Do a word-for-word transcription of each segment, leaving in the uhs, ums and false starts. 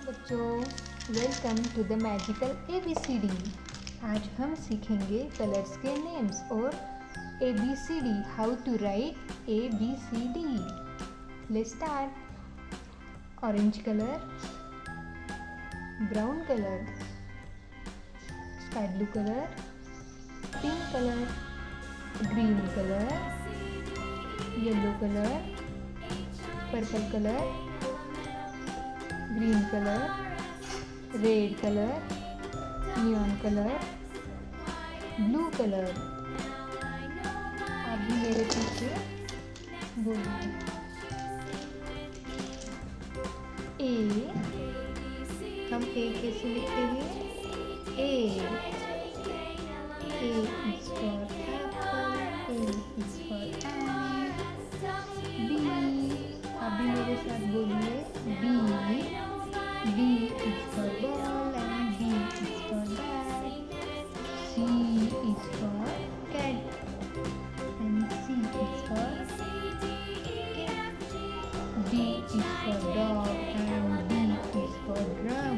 बच्चों, welcome to the magical A B C D. आज हम सीखेंगे कलर्स के नेम्स और A B C D, how to write A B C D. Let's start. Orange colour, brown colour, sky blue colour, pink colour, green colour, yellow colour, purple colour, green colour, red colour, neon colour, blue colour. आप भी मेरे पीछे बोलिए। ए, हम ए कैसे लिखते हैं? ए, ए is for apple, A is for ant। B, आप भी मेरे साथ बोलिए। B, B is for ball and B is for bat। C is for cat and C is for cat। D is for dog and D is for drum।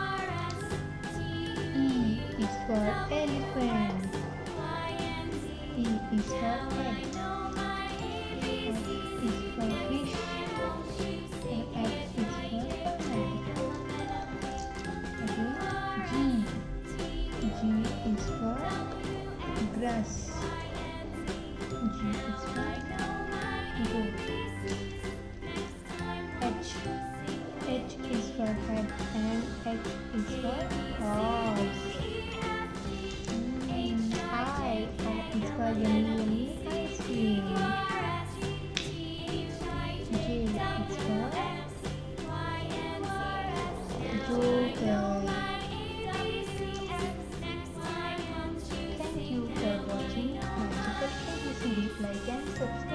E is for elephant। E is for egg। F is for fish and X is for banana। G is for grass, G is for goat। H, H is for head and H is for horse। Mm, I, I is for yummy yummy ice cream। J is for joker। Thank you for watching Magical A B C D. Like and subscribe.